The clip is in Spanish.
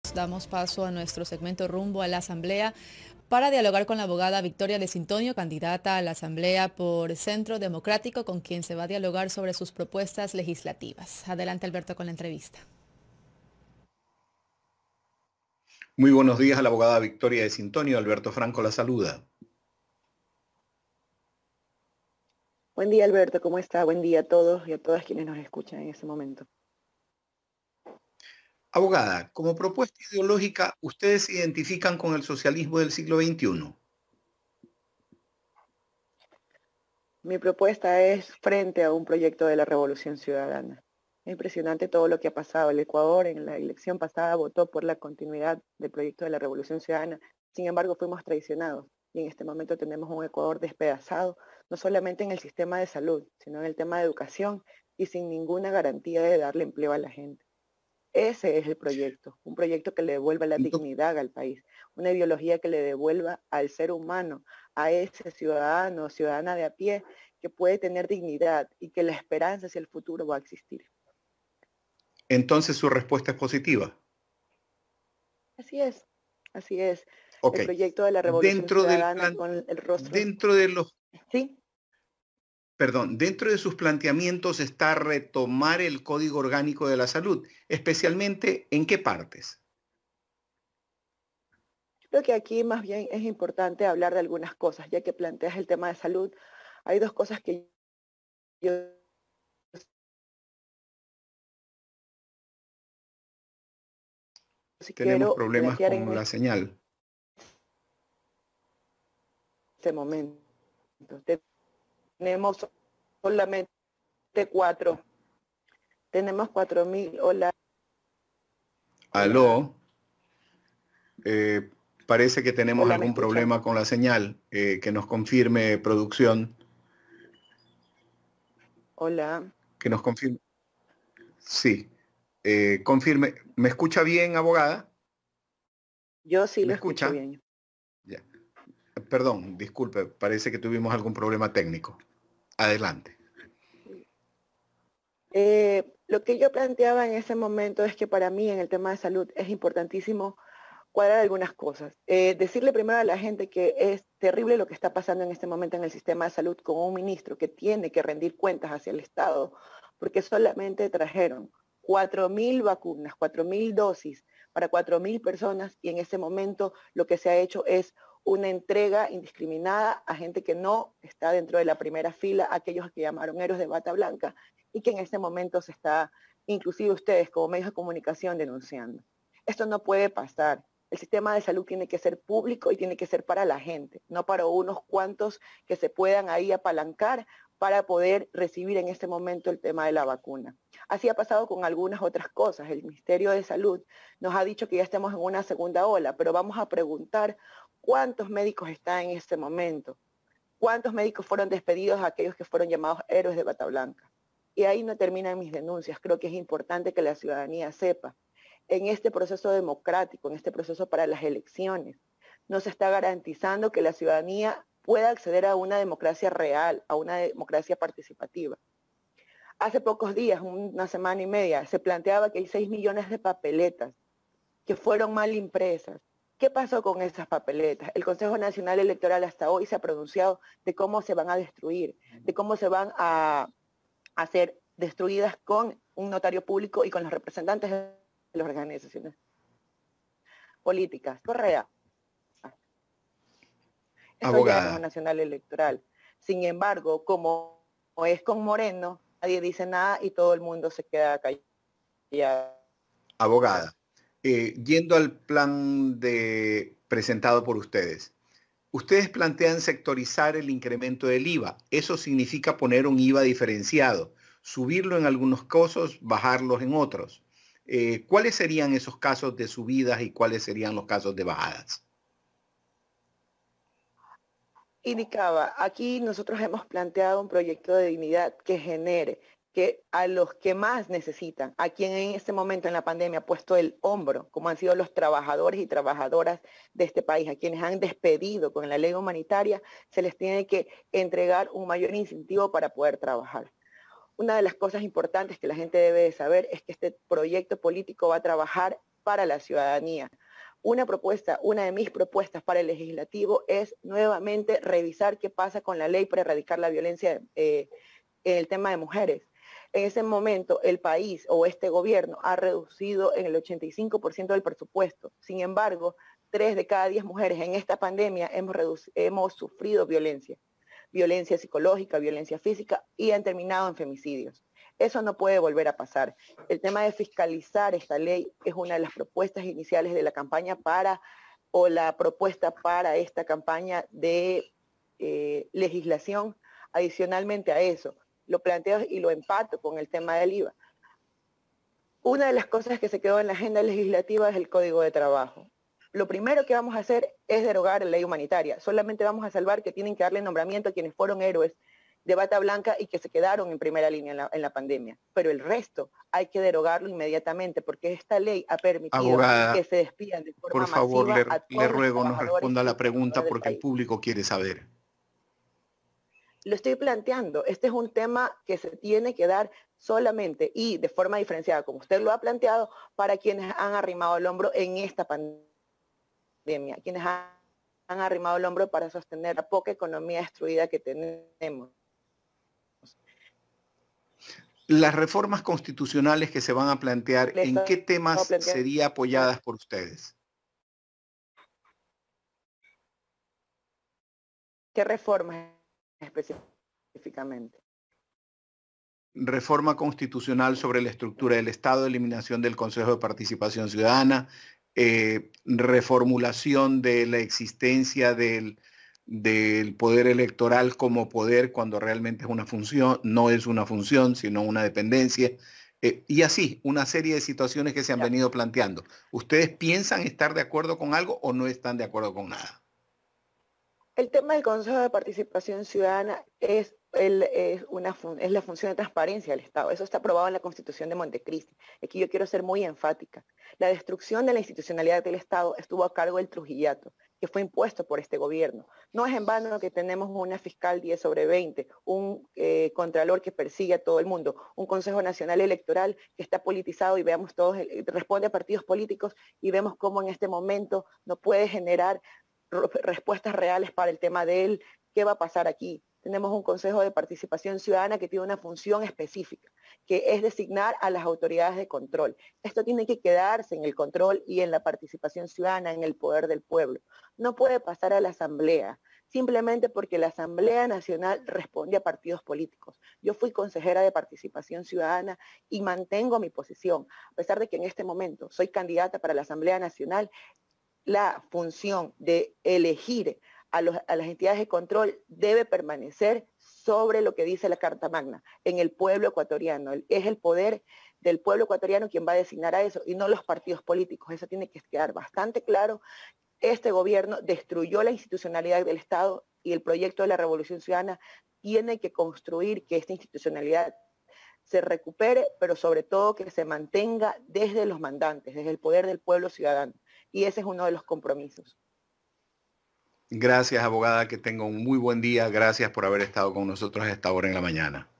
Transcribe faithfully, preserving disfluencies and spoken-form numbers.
Damos paso a nuestro segmento Rumbo a la Asamblea para dialogar con la abogada Victoria de Sintonio, candidata a la Asamblea por Centro Democrático, con quien se va a dialogar sobre sus propuestas legislativas. Adelante, Alberto, con la entrevista. Muy buenos días a la abogada Victoria de Sintonio. Alberto Franco la saluda. Buen día, Alberto. ¿Cómo está? Buen día a todos y a todas quienes nos escuchan en este momento. Abogada, como propuesta ideológica, ¿ustedes se identifican con el socialismo del siglo veintiuno? Mi propuesta es frente a un proyecto de la Revolución Ciudadana. Es impresionante todo lo que ha pasado. El Ecuador en la elección pasada votó por la continuidad del proyecto de la Revolución Ciudadana. Sin embargo, fuimos traicionados y en este momento tenemos un Ecuador despedazado, no solamente en el sistema de salud, sino en el tema de educación y sin ninguna garantía de darle empleo a la gente. Ese es el proyecto, un proyecto que le devuelva la dignidad al país, una ideología que le devuelva al ser humano, a ese ciudadano o ciudadana de a pie que puede tener dignidad y que la esperanza hacia el futuro va a existir. Entonces su respuesta es positiva. Así es, así es. Okay. El proyecto de la Revolución dentro Ciudadana del plan, con el rostro... Dentro de los... Sí. Perdón, dentro de sus planteamientos está retomar el Código Orgánico de la Salud, especialmente ¿en qué partes? Creo que aquí más bien es importante hablar de algunas cosas, ya que planteas el tema de salud. Hay dos cosas que yo... Si Tenemos quiero problemas con en la este señal. Este momento. Tenemos solamente cuatro. Tenemos cuatro mil. Hola. Aló. Eh, parece que tenemos Hola, algún problema con la señal. Eh, que nos confirme producción. Hola. Que nos confirme. Sí. Eh, confirme. ¿Me escucha bien, abogada? Yo sí ¿Me lo escucha? escucho bien. Ya. Perdón, disculpe, parece que tuvimos algún problema técnico. Adelante. Eh, lo que yo planteaba en ese momento es que para mí en el tema de salud es importantísimo cuadrar algunas cosas. Eh, decirle primero a la gente que es terrible lo que está pasando en este momento en el sistema de salud con un ministro que tiene que rendir cuentas hacia el Estado, porque solamente trajeron cuatro mil vacunas, cuatro mil dosis para cuatro mil personas y en ese momento lo que se ha hecho es una entrega indiscriminada a gente que no está dentro de la primera fila, aquellos que llamaron héroes de bata blanca y que en este momento se está, inclusive ustedes como medios de comunicación, denunciando. Esto no puede pasar. El sistema de salud tiene que ser público y tiene que ser para la gente, no para unos cuantos que se puedan ahí apalancar para poder recibir en este momento el tema de la vacuna. Así ha pasado con algunas otras cosas. El Ministerio de Salud nos ha dicho que ya estamos en una segunda ola, pero vamos a preguntar cuántos médicos están en este momento, cuántos médicos fueron despedidos a aquellos que fueron llamados héroes de bata blanca. Y ahí no terminan mis denuncias. Creo que es importante que la ciudadanía sepa. En este proceso democrático, en este proceso para las elecciones, no se está garantizando que la ciudadanía pueda acceder a una democracia real, a una democracia participativa. Hace pocos días, una semana y media, se planteaba que hay seis millones de papeletas que fueron mal impresas. ¿Qué pasó con esas papeletas? El Consejo Nacional Electoral hasta hoy se ha pronunciado de cómo se van a destruir, de cómo se van a, a ser destruidas con un notario público y con los representantes de las organizaciones políticas. Correa. Eso ya es el Consejo Nacional Electoral. Sin embargo, como es con Moreno, nadie dice nada y todo el mundo se queda callado. Abogada, eh, yendo al plan de, presentado por ustedes, ustedes plantean sectorizar el incremento del I V A. Eso significa poner un I V A diferenciado, subirlo en algunos casos, bajarlos en otros. Eh, ¿Cuáles serían esos casos de subidas y cuáles serían los casos de bajadas? Indicaba, aquí nosotros hemos planteado un proyecto de dignidad que genere que a los que más necesitan, a quien en este momento en la pandemia ha puesto el hombro, como han sido los trabajadores y trabajadoras de este país, a quienes han despedido con la ley humanitaria, se les tiene que entregar un mayor incentivo para poder trabajar. una de las cosas importantes que la gente debe de saber es que este proyecto político va a trabajar para la ciudadanía. Una propuesta, una de mis propuestas para el legislativo es nuevamente revisar qué pasa con la ley para erradicar la violencia eh, en el tema de mujeres. En ese momento el país o este gobierno ha reducido en el ochenta y cinco por ciento del presupuesto. Sin embargo, tres de cada diez mujeres en esta pandemia hemos, hemos sufrido violencia. Violencia psicológica, violencia física y han terminado en femicidios. Eso no puede volver a pasar. El tema de fiscalizar esta ley es una de las propuestas iniciales de la campaña para, o la propuesta para esta campaña de eh, legislación. Adicionalmente a eso, lo planteo y lo empato con el tema del I V A. Una de las cosas que se quedó en la agenda legislativa es el Código de Trabajo. Lo primero que vamos a hacer es derogar la ley humanitaria. Solamente vamos a salvar que tienen que darle nombramiento a quienes fueron héroes de bata blanca y que se quedaron en primera línea en la, en la pandemia. Pero el resto hay que derogarlo inmediatamente porque esta ley ha permitido Abogada, que se despidan de forma por favor, masiva le, a todos le ruego los nos responda a la trabajadores y pregunta trabajadoras del porque el país. público quiere saber. Lo estoy planteando. Este es un tema que se tiene que dar solamente y de forma diferenciada, como usted lo ha planteado, para quienes han arrimado el hombro en esta pandemia. Quienes han, han arrimado el hombro para sostener la poca economía destruida que tenemos. Las reformas constitucionales que se van a plantear, Le ¿en qué temas serían apoyadas por ustedes? ¿Qué reformas específicamente? Reforma constitucional sobre la estructura del Estado, eliminación del Consejo de Participación Ciudadana, eh, reformulación de la existencia del, del poder electoral como poder cuando realmente es una función, no es una función, sino una dependencia, eh, y así, una serie de situaciones que se han venido planteando. ¿Ustedes piensan estar de acuerdo con algo o no están de acuerdo con nada? El tema del Consejo de Participación Ciudadana es, el, es, una, es la función de transparencia del Estado. Eso está aprobado en la Constitución de Montecristi. Aquí yo quiero ser muy enfática. La destrucción de la institucionalidad del Estado estuvo a cargo del Trujillato, que fue impuesto por este gobierno. No es en vano que tenemos una fiscal diez sobre veinte, un eh, contralor que persigue a todo el mundo, un Consejo Nacional Electoral que está politizado y veamos todos, responde a partidos políticos y vemos cómo en este momento no puede generar respuestas reales para el tema de él, qué va a pasar aquí. Tenemos un Consejo de Participación Ciudadana que tiene una función específica, que es designar a las autoridades de control. Esto tiene que quedarse en el control y en la participación ciudadana, en el poder del pueblo. No puede pasar a la Asamblea, simplemente porque la Asamblea Nacional responde a partidos políticos. Yo fui consejera de Participación Ciudadana y mantengo mi posición, a pesar de que en este momento soy candidata para la Asamblea Nacional. La función de elegir a, los, a las entidades de control debe permanecer sobre lo que dice la Carta Magna, en el pueblo ecuatoriano. Es el poder del pueblo ecuatoriano quien va a designar a eso y no los partidos políticos. Eso tiene que quedar bastante claro. Este gobierno destruyó la institucionalidad del Estado y el proyecto de la Revolución Ciudadana tiene que construir que esta institucionalidad se recupere, pero sobre todo que se mantenga desde los mandantes, desde el poder del pueblo ciudadano. Y ese es uno de los compromisos. Gracias, abogada, que tenga un muy buen día. Gracias por haber estado con nosotros a esta hora en la mañana.